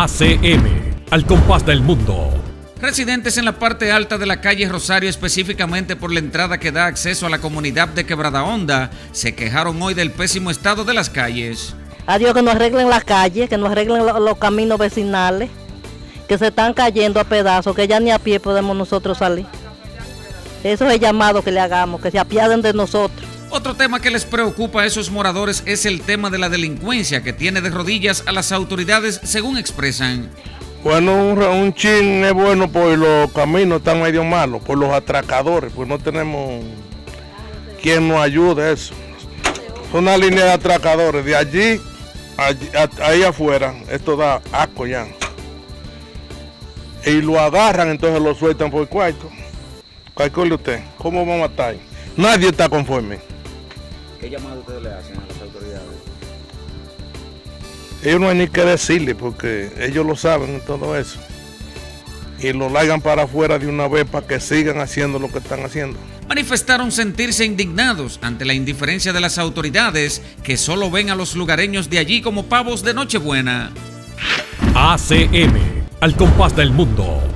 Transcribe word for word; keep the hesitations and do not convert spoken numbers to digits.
A C M, al compás del mundo. Residentes en la parte alta de la calle Rosario, específicamente por la entrada que da acceso a la comunidad de Quebrada Honda, se quejaron hoy del pésimo estado de las calles. Adiós, que nos arreglen las calles, que nos arreglen los, los caminos vecinales, que se están cayendo a pedazos, que ya ni a pie podemos nosotros salir. Eso es el llamado que le hagamos, que se apiaden de nosotros. Otro tema que les preocupa a esos moradores es el tema de la delincuencia, que tiene de rodillas a las autoridades, según expresan. Bueno, un, un chin es bueno, pues los caminos están medio malos, por los atracadores, pues no tenemos quien nos ayude a eso. Es una línea de atracadores, de allí, allí a, ahí afuera, esto da asco ya. Y lo agarran, entonces lo sueltan por el cuarto. Calcule usted, ¿cómo vamos a estar? Nadie está conforme. ¿Qué llamado ustedes le hacen a las autoridades? Ellos no hay ni que decirle porque ellos lo saben todo eso. Y lo largan para afuera de una vez para que sigan haciendo lo que están haciendo. Manifestaron sentirse indignados ante la indiferencia de las autoridades, que solo ven a los lugareños de allí como pavos de Nochebuena. A C M, al compás del mundo.